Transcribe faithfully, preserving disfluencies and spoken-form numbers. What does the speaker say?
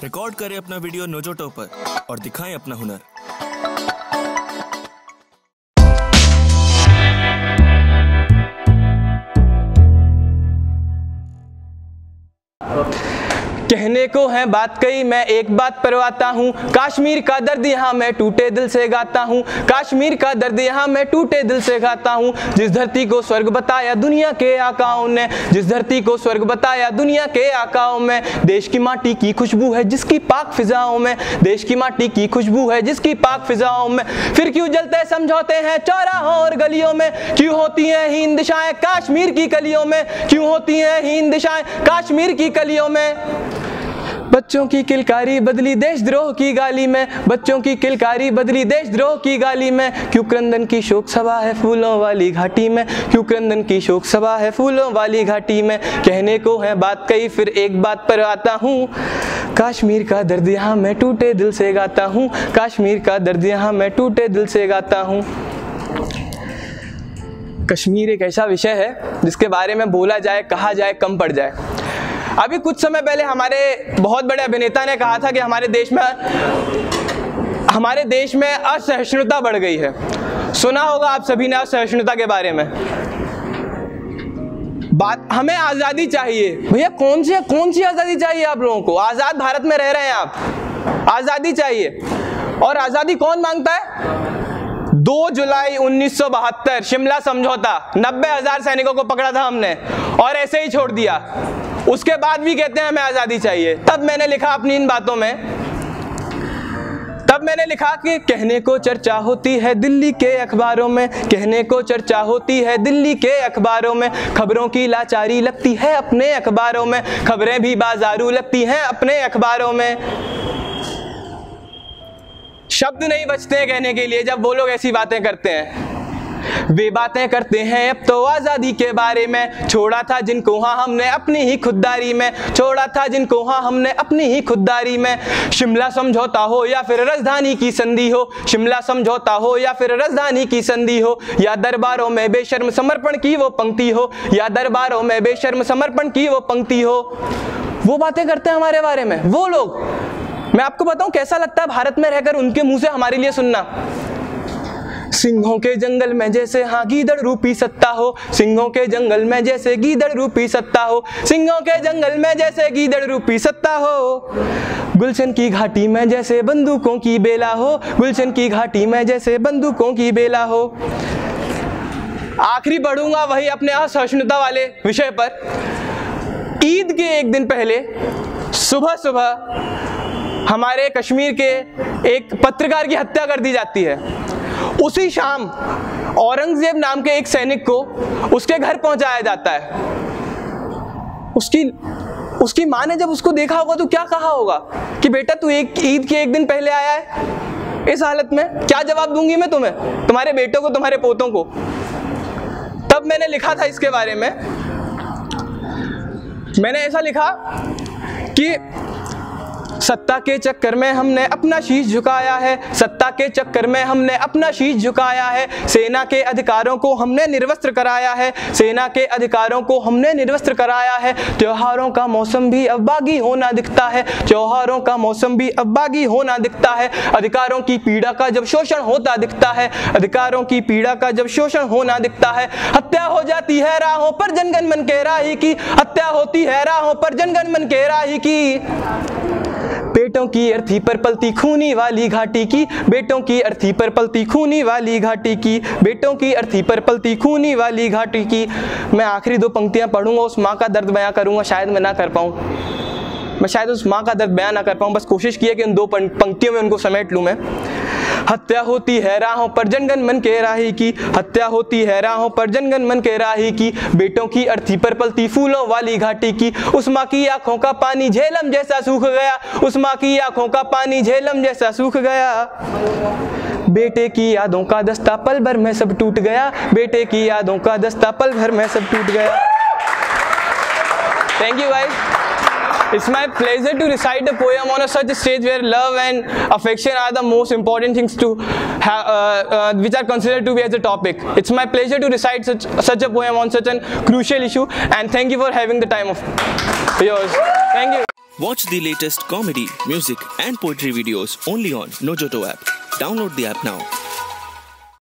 Record करें अपना video Nojoto पर और दिखाएं अपना हुनर। कहने को है बात कई, मैं एक बात परवाता हूँ। कश्मीर का दर्द यहाँ मैं टूटे दिल से गाता हूँ। कश्मीर का दर्द यहाँ मैं टूटे दिल से गाता हूँ। जिस धरती को स्वर्ग बताया दुनिया के आकाओं ने, जिस धरती को स्वर्ग बताया दुनिया के आकाओं में, देश की माटी की खुशबू है जिसकी पाक फिजाओं में, देश की माटी की खुशबू है जिसकी पाक फिजाओं में। फिर क्यों जलते समझौते हैं चौराहों और गलियों में, क्यों होती हैं हीन दिशाएं कश्मीर की कलियों में, क्यों होती हैं हीन दिशाएं कश्मीर की कलियों में। बच्चों की किलकारी बदली देशद्रोह की गाली में, बच्चों की किलकारी बदली देशद्रोह की गाली में। क्यों क्रंदन की शोक सभा है फूलों वाली घाटी में, क्यों क्रंदन की शोक सभा है फूलों वाली घाटी में। कहने को है बात कई, फिर एक बात पर आता हूँ। कश्मीर का दर्द यहाँ मैं टूटे दिल से गाता हूँ। कश्मीर का दर्द यहाँ मैं टूटे दिल से गाता हूँ। कश्मीर एक ऐसा विषय है जिसके बारे में बोला जाए कहा जाए कम पड़ जाए। अभी कुछ समय पहले हमारे बहुत बड़े अभिनेता ने कहा था कि हमारे देश में हमारे देश में असहिष्णुता बढ़ गई है। सुना होगा आप सभी ने असहिष्णुता के बारे में। बात हमें आज़ादी चाहिए। भैया कौन सी कौन सी आज़ादी चाहिए आप लोगों को? आज़ाद भारत में रह रहे हैं आप, आज़ादी चाहिए। और आज़ादी कौन मांगता है? दो जुलाई उन्नीस सौ बहत्तर शिमला समझौता, नब्बे हजार सैनिकों को पकड़ा था हमने और ऐसे ही छोड़ दिया। उसके बाद भी कहते हैं हमें आज़ादी चाहिए। तब मैंने लिखा अपनी इन बातों में, तब मैंने लिखा कि कहने को चर्चा होती है दिल्ली के अखबारों में, कहने को चर्चा होती है दिल्ली के अखबारों में। खबरों की लाचारी लगती है अपने अखबारों में, खबरें भी बाजारू लगती हैं अपने अखबारों में। शब्द नहीं बचते हैं कहने के लिए जब वो लोग ऐसी बातें करते हैं। वे बातें करते हैं अब तो आज़ादी के बारे में, छोड़ा था जिनको हाँ हमने अपनी ही खुददारी में, छोड़ा था जिनको हाँ हमने अपनी ही खुददारी में। शिमला समझौता हो या फिर राजधानी की संधि हो, शिमला समझौता हो या फिर राजधानी की संधि हो, या दरबारों में बेशर्म समर्पण की वो पंक्ति हो, या दरबारों में बेशर्म समर्पण की वो पंक्ति हो। वो बातें करते हैं हमारे बारे में वो लोग। मैं आपको बताऊं कैसा लगता है भारत में रहकर उनके मुंह से हमारे लिए सुनना। सिंहों के जंगल में जैसे हाँ गीदड़ रूपी सत्ता हो, सिंहों के जंगल में जैसे गीदड़ रूपी सत्ता हो, सिंहों के जंगल में जैसे गीदड़ रूपी सत्ता हो। गुलशन की घाटी में जैसे बंदूकों की बेला हो, गुलशन की घाटी में जैसे बंदूकों की बेला हो। आखिरी बढ़ूंगा वही अपने असहिष्णुता वाले विषय पर। ईद के एक दिन पहले सुबह सुबह हमारे कश्मीर के एक पत्रकार की हत्या कर दी जाती है। उसी शाम औरंगजेब नाम के एक सैनिक को उसके घर पहुंचाया जाता है। उसकी उसकी माँ ने जब उसको देखा होगा तो क्या कहा होगा कि बेटा तू एक ईद के एक दिन पहले आया है इस हालत में, क्या जवाब दूंगी मैं तुम्हें, तुम्हारे बेटों को, तुम्हारे पोतों को। तब मैंने लिखा था इसके बारे में, मैंने ऐसा लिखा कि सत्ता के चक्कर में हमने अपना शीश झुकाया है, सत्ता के चक्कर में हमने अपना शीश झुकाया है। सेना के अधिकारों को हमने निर्वस्त्र कराया है, सेना के अधिकारों को हमने निर्वस्त्र कराया है। त्योहारों का मौसम भी अब बागी होना दिखता है, त्योहारों का मौसम भी अब बागी होना दिखता है। अधिकारों की पीड़ा का जब शोषण होता दिखता है, अधिकारों की पीड़ा का जब शोषण होना दिखता है। हत्या हो जाती है राहों पर जनगण मन के राही की, हत्या होती है राहों पर जनगण मन के राही की। बेटों की अर्थी पर पलती खूनी वाली घाटी की, बेटों की अर्थी पर पलती खूनी वाली घाटी की, बेटों की अर्थी पर पलती खूनी वाली घाटी की। मैं आखिरी दो पंक्तियां पढ़ूंगा, उस माँ का दर्द बयां करूंगा। शायद मैं ना कर पाऊं, मैं शायद उस माँ का दर्द बयां ना कर पाऊं। बस कोशिश की है कि उन दो पंक्तियों में उनको समेट लूं मैं। हत्या होती है राहों पर जनगण मन के राही की, हत्या होती है राहों पर जनगण मन के राही की। बेटों की अर्थी पर पलती फूलों वाली घाटी की। उस माँ की आंखों का पानी झेलम जैसा सूख गया, उस माँ की आंखों का पानी झेलम जैसा सूख गया। बेटे की यादों का दस्ता पल भर में सब टूट गया, बेटे की यादों का दस्ता पल भर में सब टूट गया। Thank you guys. It's my pleasure to recite a poem on a such a stage where love and affection are the most important things to have, uh, uh, which are considered to be as a topic. It's my pleasure to recite such such a poem on such a crucial issue, and thank you for having the time of yours. Thank you. Watch the latest comedy, music, and poetry videos only on Nojoto app. Download the app now.